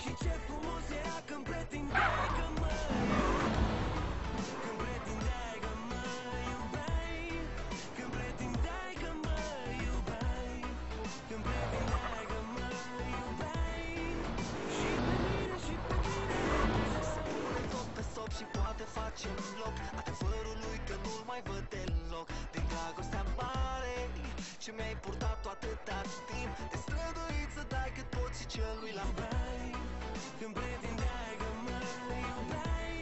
Și ce frumos era când pretindeai că mă Când pretindeai că mă iubeai Când pretindeai că mă iubeai Când pretindeai că mă iubeai Și pe mine, și pe mine Se pune tot pe stop și poate facem loc adevărului că nu-l mai văd deloc. Din dragostea mare ce mi-ai purtat atâta timp, te străduit să dai cât poți și celui la iubeai Când pretindeai că mă iubeai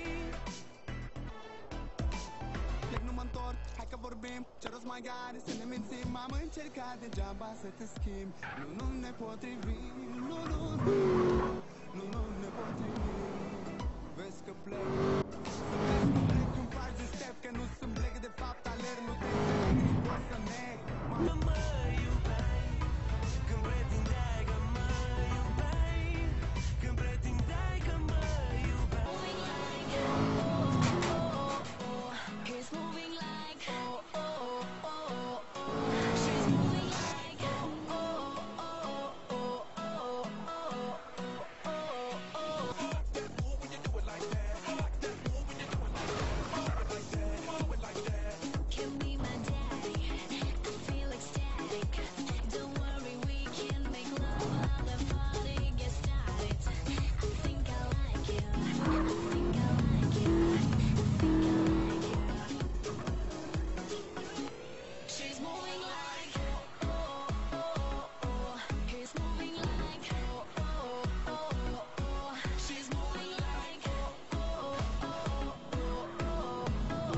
Plec, nu mă întorc, hai că vorbim. Ce rost mai are să ne mințim? Am încercat degeaba să te schimb. Nu ne potrivim. Nu ne potrivim. Vezi că plec. Vezi că plec, îmi faci de step. Că nu sunt plec, de fapt alerg. Nu te înțeleg, nici pot să neg. Că mă iubeai Când pretindeai că mă iubeai Când pretindeai că mă iubeai He's moving like oh oh oh oh. She's moving like oh oh oh oh oh oh oh oh. Can be my daddy. I feel ecstatic. Don't worry, we can make love while the party gets started. I think I like you. I think I like you. I think I like you. She's moving like oh oh oh oh. He's moving like oh oh oh oh. She's moving like oh oh oh oh oh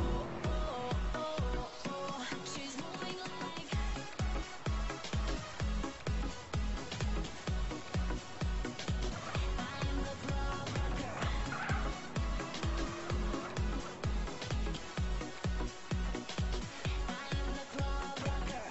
oh. She's moving like I am the club rocker. I am the club rocker.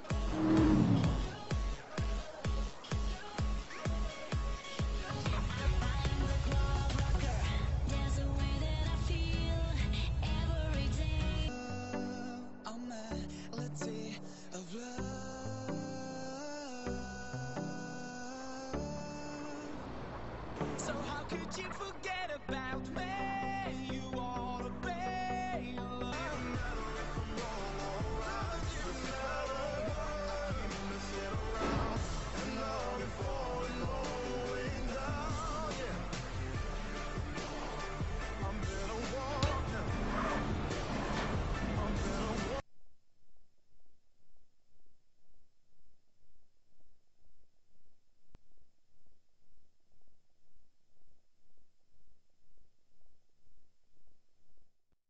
I am the club rocker. There's a way that I feel every day. A melody of love. So how could you forget about me?